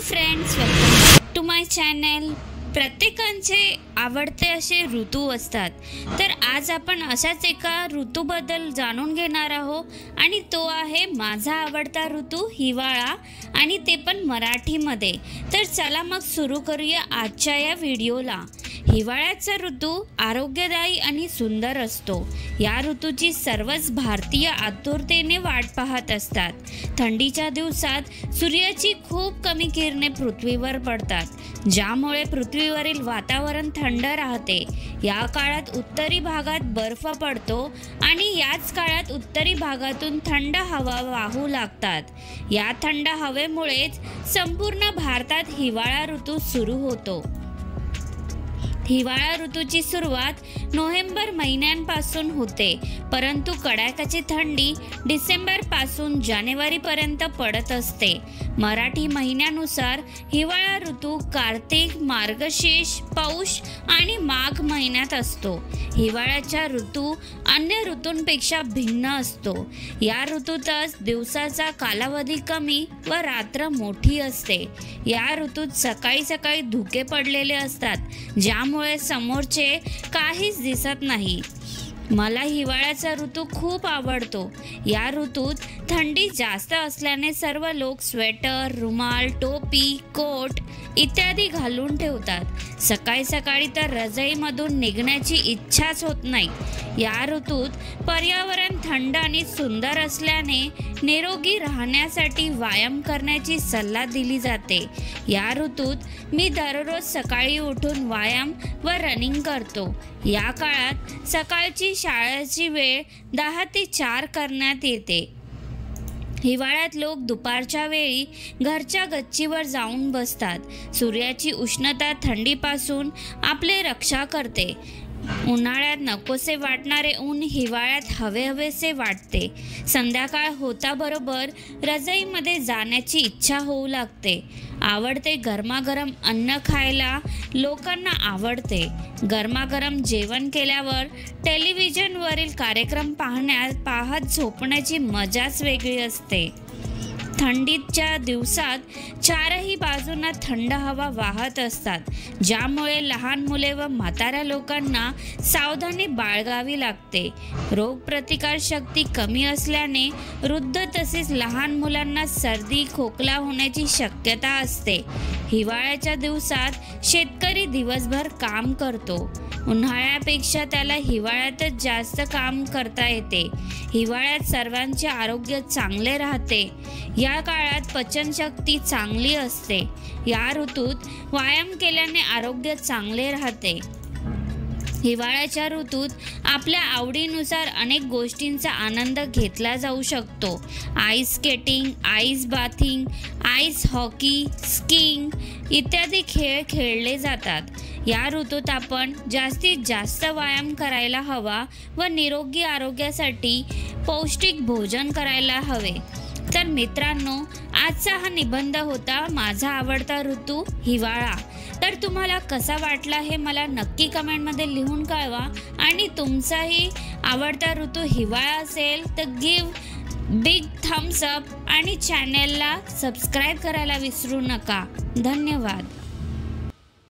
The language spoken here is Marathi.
Friends, welcome to my channel. प्रत्येकाचे आवडते असे ऋतू असतात, तर आज आपण अशाच एका ऋतूबद्दल जाणून घेणार आहोत आणि तो आहे माझा आवडता ऋतू हिवाळा, आणि ते पण मराठीमध्ये। तर चला मग सुरू करूया आजच्या या व्हिडिओला। हिवाळ्याचा ऋतू आरोग्यदायी आणि सुंदर असतो। या ऋतूची सर्वच भारतीय आतुरतेने वाट पाहत असतात। थंडीच्या दिवसात सूर्याची खूप कमी किरणे पृथ्वीवर पडतात, ज्यामुळे पृथ्वीवरील वातावरण थंड राहते। या काळात उत्तरी भागात बर्फ पडतो आणि याच काळात उत्तरी भागातून थंड हवा वाहू लागतात। या थंड हवेमुळेच संपूर्ण भारतात हिवाळा ऋतू सुरू होतो। हिवाळा ऋतूची सुरुवात नोव्हेंबर महिन्यांपासून होते, परंतु कडाक्याची थंडी डिसेंबर पासून जानेवारी पर्यंत पडत असते। मराठी महिन्यानुसार हिवाळा ऋतू कार्तिक, मार्गशीर्ष, पौष आणि माघ महिन्यात असतो। हिवाळ्याचा ऋतू अन्य ऋतूंपेक्षा भिन्न असतो। या ऋतूतच दिवसाचा कालावधी कमी व रात्र मोठी असते। या ऋतूत सकाळी सकाळी धुके पडलेले असतात, ज्यामुळे समोरचे काहीच दिसत नाही। मला हिवाळ्याचा ऋतू खूप आवडतो। या ऋतूत थंडी जास्त असल्याने सर्व लोक स्वेटर, रुमाल, टोपी, कोट इत्यादी घालून ठेवतात। सकाळी सकाळी तर रजाईमधून निघण्याची इच्छाच होत नाही। या ऋतूत पर्यावरण थंड आणि सुंदर असल्याने निरोगी राहण्यासाठी व्यायाम करण्याची सल्ला दिली जाते। या ऋतूत मी दररोज सकाळी उठून व्यायाम व रनिंग करतो। या काळात सकाळची शाळेची वेळ 10 ते 4 करण्यात येते। हिवाळ्यात लोक दुपारच्या वेळी घरच्या गच्चीवर जाऊन बसतात। सूर्याची उष्णता थंडीपासून आपले रक्षा करते। उन्हाळ्यात नकोसे वाटणारे ऊन हिवाळ्यात हवेहवेसे वाटते। संध्याकाळ होताबरोबर रजाईमध्ये जाण्याची इच्छा होऊ लागते। आवडते गरमागरम अन्न खायला लोकांना आवडते। गरमागरम जेवण केल्यावर टेलिव्हिजनवरील कार्यक्रम पाहत झोपण्याची मजाच वेगळी असते। थंडीच्या दिवसात चारही बाजूंना थंड हवा वाहत असतात, ज्यामुळे लहान मुले व म्हाताऱ्या लोकांना सावधानी बाळगावी लागते। रोगप्रतिकार शक्ती कमी असल्याने वृद्ध तसेच लहान मुलांना सर्दी, खोकला होण्याची शक्यता असते। हिवाळ्याच्या दिवसात शेतकरी दिवसभर काम करतो। उन्हाळ्यापेक्षा त्याला हिवाळ्यातच जास्त काम करता येते। हिवाळ्यात सर्वांचे आरोग्य चांगले राहते। या काळात पचनशक्ती चांगली असते। या ऋतूत व्यायाम केल्याने आरोग्य चांगले राहते। हिवाळ्याच्या ऋतूत आपल्या आवडीनुसार अनेक गोष्टींचा आनंद घेतला जाऊ शकतो। Ice skating, ice bathing, ice hockey, skiing इत्यादी खेळ खेळले जातात। या ऋतूत आपण जास्तीत जास्त व्यायाम करायला हवा व निरोगी आरोग्यासाठी पौष्टिक भोजन करायला हवे। तर मित्रांनो, आजचा हा निबंध होता माझा आवडता ऋतू हिवाळा। तर तुम्हाला कसा वाटला हे मला नक्की कमेंटमध्ये लिहून कळवा, आणि तुमचाही आवडता ऋतू हिवाळा असेल तर गिव्ह बिग थम्स अप आणि चॅनलला सबस्क्राईब करायला विसरू नका। धन्यवाद।